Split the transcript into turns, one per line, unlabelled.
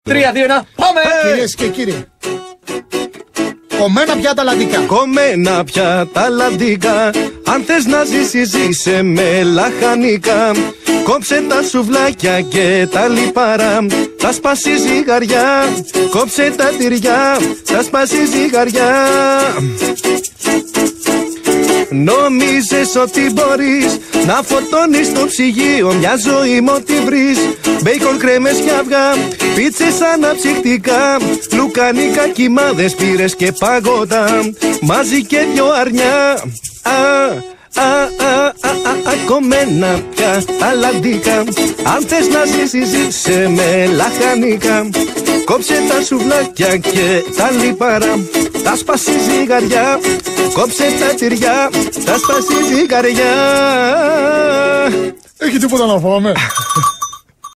3, 2, 1, πάμε!
Κυρίες και κύριοι, κομμένα πια τα λαντικά.
Κομμένα πια τα λαντικά. Αν θες να ζήσεις, ζήσε με λαχανικά. Κόψε τα σουβλάκια και τα λιπαρά. Θα σπάσει ζυγαριά. Κόψε τα τυριά. Θα σπάσει ζυγαριά. Νόμιζες ότι μπορείς να φορτώνεις το ψυγείο μια ζωή μ' ό,τι βρεις. Μπέικον, κρέμες και αυγά, πίτσες αναψυκτικά, λουκάνικα, κιμάδες, πύρες και παγότα, μαζί και δυο αρνιά. Κομμένα πια τα λαντικά. Αν θες να ζήσεις, ζήσε με λαχανικά. Κόψε τα σουβλάκια και τα λιπαρά. Θα σπάσει ζυγαριά. Κόψε τα τυριά. Θα σπάσει ζυγαριά.
Έχει τίποτα να φάμε?